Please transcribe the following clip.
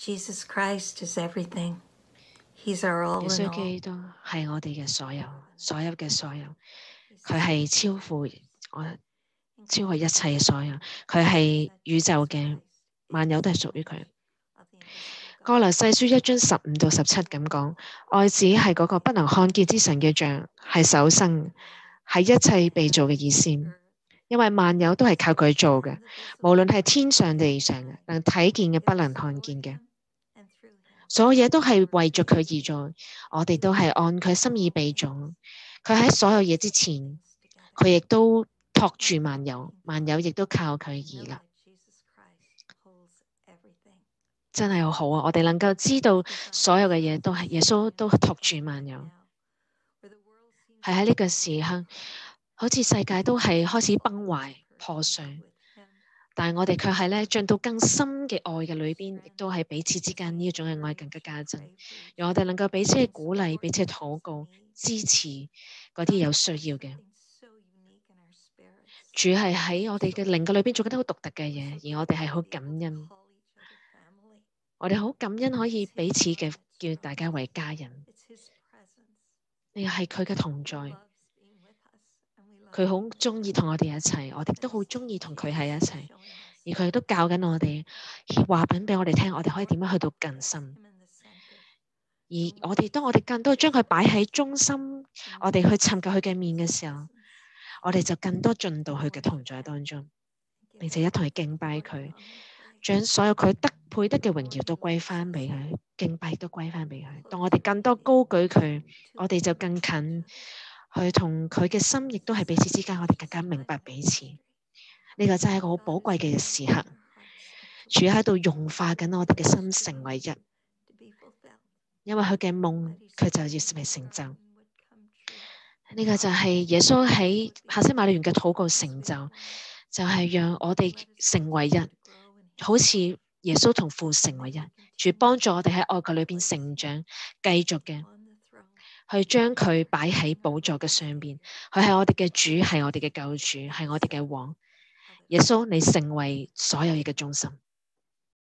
Jesus Christ is everything. He's our all 耶 in 穌 all. 基督係我哋嘅所有，所有嘅所有，佢係超乎一切嘅所有，佢係宇宙嘅萬有都係屬於佢。歌羅西書1章15到17咁講，愛子係嗰個不能看見之神嘅像，係首生，係一切被造嘅意思。因為萬有都係靠佢做嘅，無論係天上地上嘅，能睇見嘅，不能看見嘅，所有嘢都係為着佢而做。我哋都係按佢心意被造。佢喺所有嘢之前，佢亦都托住萬有，萬有亦都靠佢而立。真係好好啊！我哋能夠知道所有嘅嘢都係耶穌都托住萬有。係喺呢個時刻，好似世界都係開始崩壞破碎，但係我哋卻係咧進到更深嘅愛嘅裏邊，亦都係彼此之間呢一種嘅愛更加加增，讓我哋能夠彼此鼓勵、彼此禱告、支持嗰啲有需要嘅。主係喺我哋嘅靈嘅裏邊做緊啲好獨特嘅嘢，而我哋係好感恩。我哋好感恩可以彼此嘅叫大家為家人。呢個係佢嘅同在，佢好中意同我哋一齊，我哋都好中意同佢喺一齊，而佢亦都教緊我哋，話緊俾我哋聽，我哋可以點樣去到更深。而當我哋更多將佢擺喺中心，我哋去尋求佢嘅面嘅時候，我哋就更多進到佢嘅同在當中，並且一同去敬拜佢，將所有佢配得嘅榮耀都歸翻俾佢，敬拜都歸翻俾佢。當我哋更多高舉佢，我哋就更近去同佢嘅心，亦都係彼此之間，我哋更加明白彼此。呢個真係一個好寶貴嘅時刻，主喺度融化緊我哋嘅心成為一，因為佢嘅夢佢就要被成就。呢個就係耶穌喺客西馬尼園嘅禱告成就，就係讓我哋成為一，好似耶穌同父成為一，主幫助我哋喺愛佢裏邊成長，繼續嘅去將佢擺喺寶座嘅上邊。佢係我哋嘅主，係我哋嘅救主，係我哋嘅王。耶穌，你成為所有嘢嘅中心。